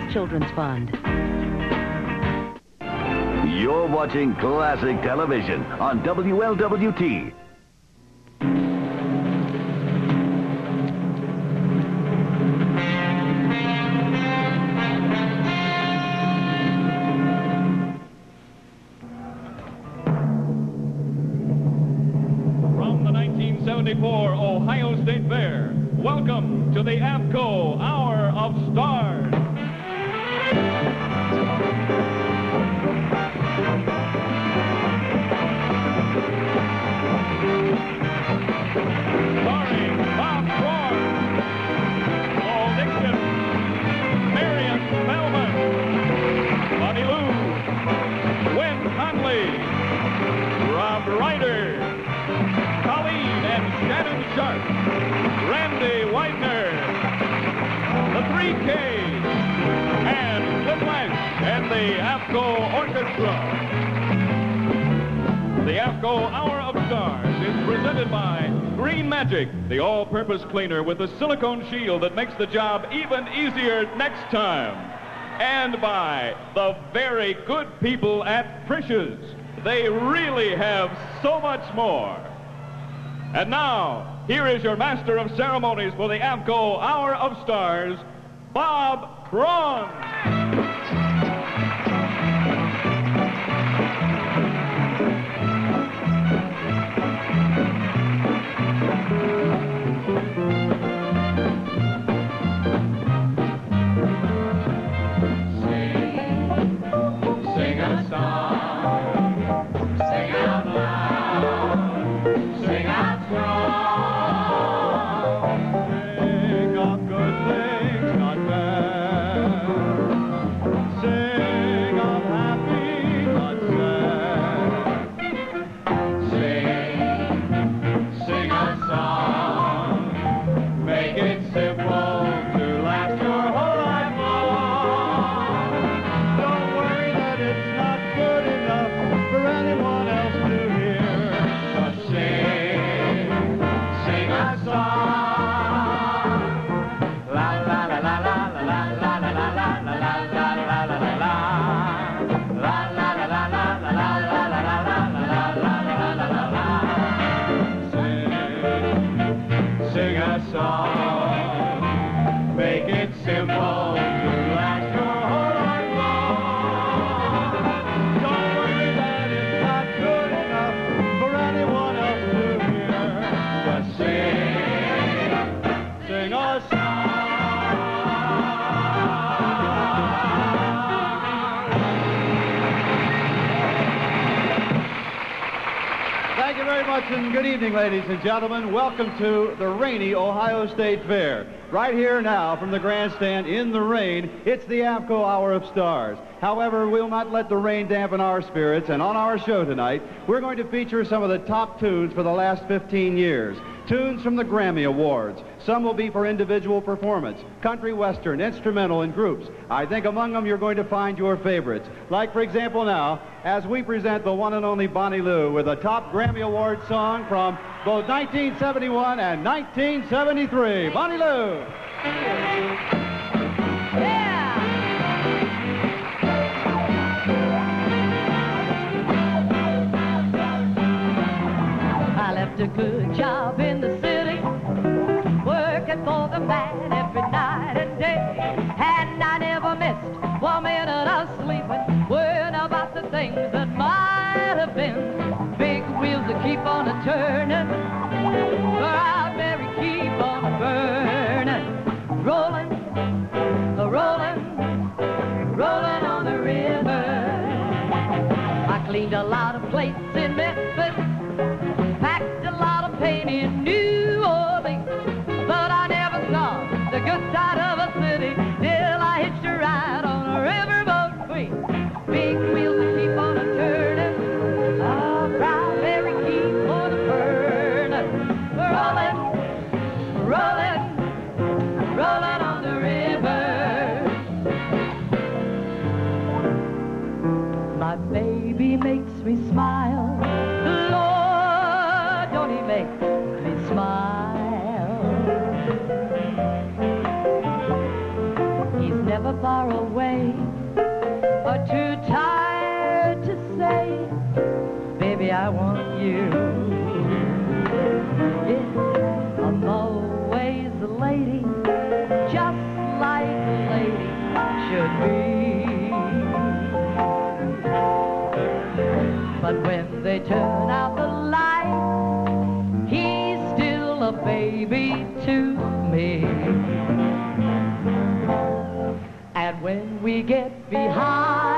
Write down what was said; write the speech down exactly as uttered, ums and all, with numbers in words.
Children's Fund. You're watching classic television on W L W T. From the nineteen seventy-four Ohio State Fair, welcome to the AVCO Hour of Stars. Starring Bob Thorne, Paul Dixon, Marion Spellman, Bonnie Lou, Gwen Conley, Rob Ryder, Colleen and Shannon Sharp, Randy Widener, the three Ks, and Cliff West and the AVCO Orchestra. The AVCO Hour of Stars is presented by Green Magic, the all-purpose cleaner with a silicone shield that makes the job even easier next time. And by the very good people at Frisch's. They really have so much more. And now, here is your master of ceremonies for the AVCO Hour of Stars, Bob Thorne. Thank you very much, and good evening, ladies and gentlemen. Welcome to the rainy Ohio State Fair. Right here now from the grandstand in the rain, it's the AVCO Hour of Stars. However, we'll not let the rain dampen our spirits, and on our show tonight, we're going to feature some of the top tunes for the last fifteen years. Tunes from the Grammy Awards. Some will be for individual performance, country, western, instrumental, and groups. I think among them you're going to find your favorites. Like, for example, now, as we present the one and only Bonnie Lou with a top Grammy Award song from both nineteen seventy-one and nineteen seventy-three. Bonnie Lou. I left a good job in the city, working for the man every night and day, and I never missed one minute of sleeping, worrying about the things that might have been. Big wheels that keep on a turning, proud Mary keep on a burning, rolling, a rolling, rolling on the river. I cleaned a lot of plates in Memphis, packed a lot of paint in New Orleans, but I never saw the good side of a city till I hitched a ride on a riverboat queen. Big wheels that keep on a turning, oh, proud Mary keep on a burning, rolling, rolling, rolling on the river. My baby makes me smile, Lord, don't he make me smile? never far away, or too tired to say, baby, I want you. Yeah, I'm always a lady, just like a lady should be. But when they turn out the light, he's still a baby to me. And when we get behind